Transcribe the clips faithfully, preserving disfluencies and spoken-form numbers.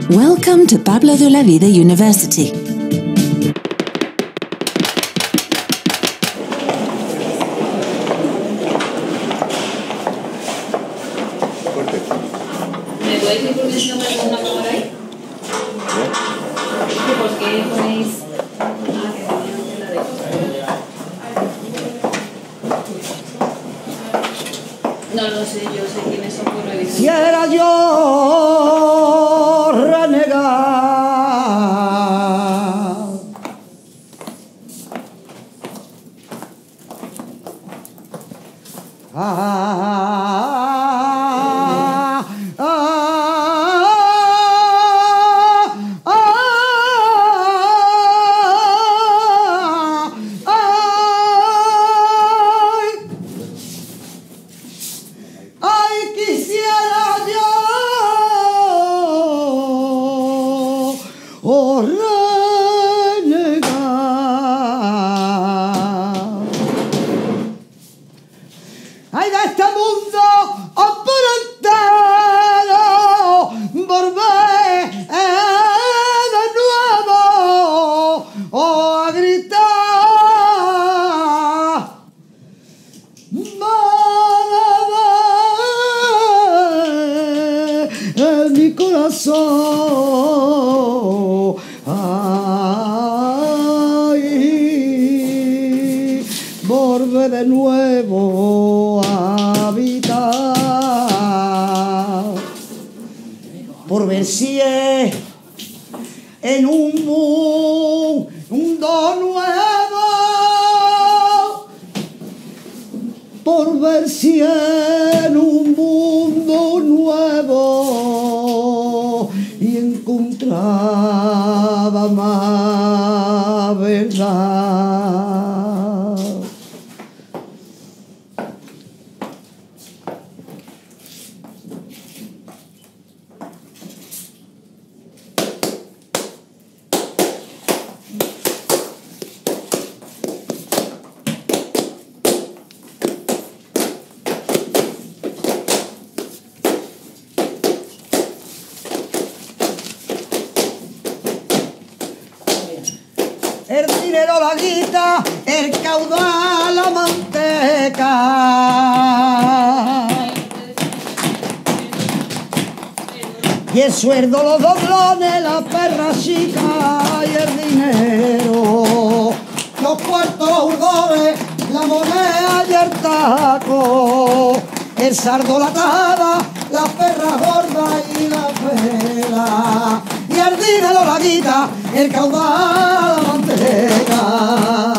Welcome to Pablo de Olavide University. ¿Me podéis decir por qué se llama una cámara ahí? ¿Por qué ponéis...? No lo sé, yo sé quiénes son, pero he visto. Quisiera yo renegar ah, ah, ah, ah, ay, ay, quisiera yo oh, renegar. Ay, de este mundo opulentado volver de nuevo oh, a gritar. Madre en mi corazón, ay, volver de nuevo a habitar, por ver si es en un mundo nuevo, por ver si en un mundo nuevo y encontraba más verdad. El dinero, la guita, el caudal, la manteca. Y el sueldo, los doblones, la perra chica y el dinero. Los cuartos, los urgones, la moneda y el taco. El sardo, la tada, la perra gorda y la vela. Y el dinero, la guita, el caudal, la manteca.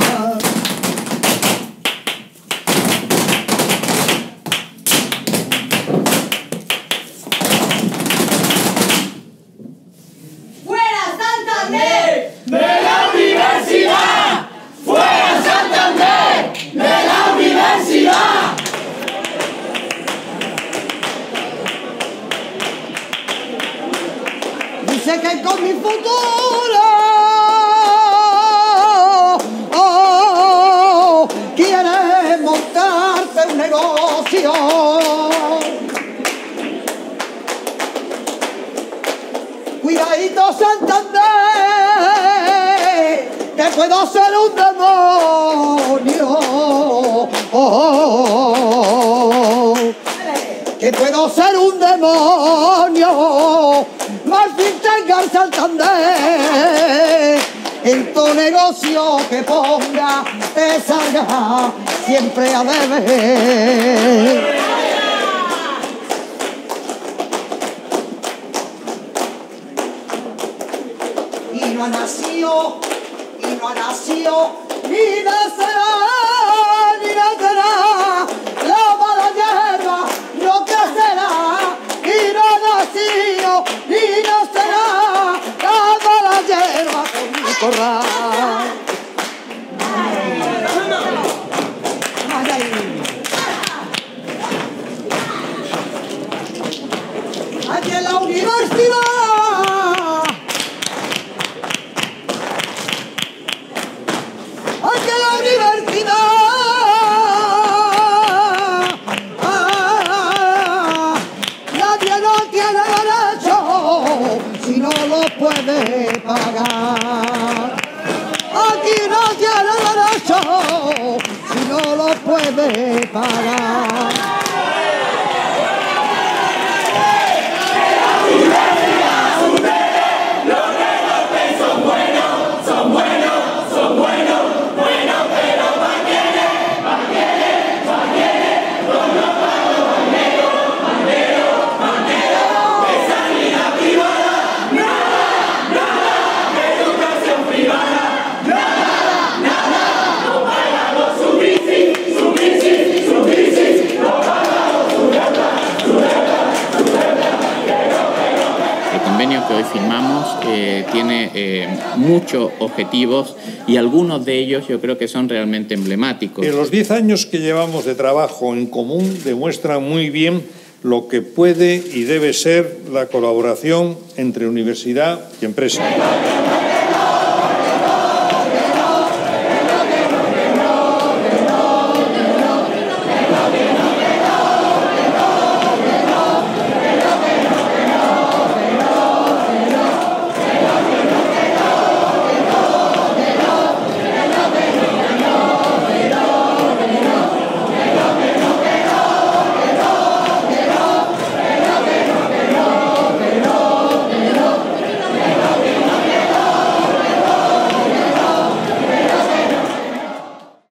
¡Fuera Santander! ¡De la universidad! ¡Fuera Santander! ¡De la universidad! Dice que con mi futuro oh, quieres montarte un negocio. Cuidadito Santander, que puedo ser un demonio. Oh, oh, oh, que puedo ser un demonio. Más fin tenga el Santander en tu negocio que ponga, te salga siempre a beber. Y no ha nacido, y no ha nacido, ni nacerá, ni nacerá la mala hierba, no crecerá, y no ha nacido, ni nacerá la mala hierba con mi corral. Ay, ay. Aquí en la universidad aquí en la universidad ah, nadie no tiene derecho sino lo puede pagar. Aquí no tiene derecho si no lo puede pagar. Que hoy firmamos eh, tiene eh, muchos objetivos y algunos de ellos yo creo que son realmente emblemáticos. Eh, los diez años que llevamos de trabajo en común demuestran muy bien lo que puede y debe ser la colaboración entre universidad y empresa.